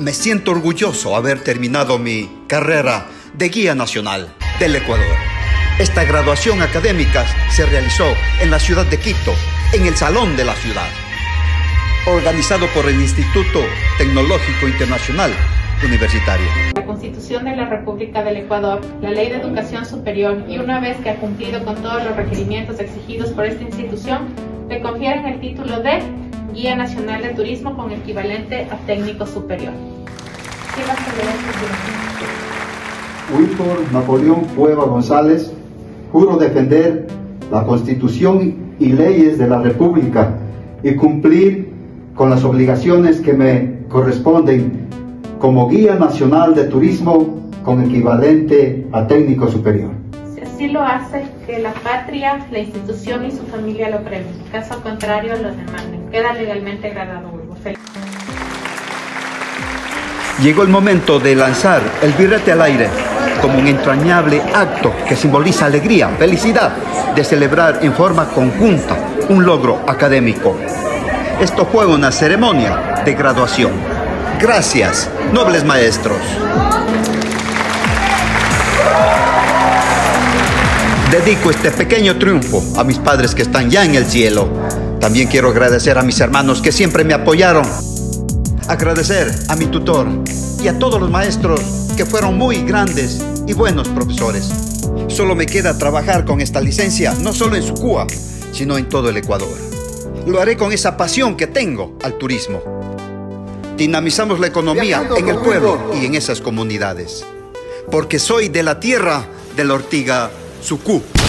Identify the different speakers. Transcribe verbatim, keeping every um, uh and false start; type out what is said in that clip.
Speaker 1: Me siento orgulloso haber terminado mi carrera de guía nacional del Ecuador. Esta graduación académica se realizó en la ciudad de Quito, en el Salón de la Ciudad, organizado por el Instituto Tecnológico Internacional Universitario.
Speaker 2: La Constitución de la República del Ecuador, la Ley de Educación Superior y una vez que ha cumplido con todos los requerimientos exigidos por esta institución, le confieren el título de Guía Nacional de Turismo con equivalente a Técnico Superior.
Speaker 3: Wilford Napoleón Cueva González, juro defender la Constitución y leyes de la República y cumplir con las obligaciones que me corresponden como Guía Nacional de Turismo con equivalente a Técnico Superior.
Speaker 2: Si así lo hace, que la patria, la institución y su familia lo premien. Caso contrario, lo demanden. Queda legalmente graduado, Hugo. Feliz.
Speaker 1: Llegó el momento de lanzar el birrete al aire como un entrañable acto que simboliza alegría, felicidad de celebrar en forma conjunta un logro académico. Esto fue una ceremonia de graduación. Gracias, nobles maestros. Dedico este pequeño triunfo a mis padres que están ya en el cielo. También quiero agradecer a mis hermanos que siempre me apoyaron. Agradecer a mi tutor y a todos los maestros que fueron muy grandes y buenos profesores. Solo me queda trabajar con esta licencia, no solo en Sucúa, sino en todo el Ecuador. Lo haré con esa pasión que tengo al turismo. Dinamizamos la economía en el pueblo y en esas comunidades. Porque soy de la tierra de la ortiga Sucú.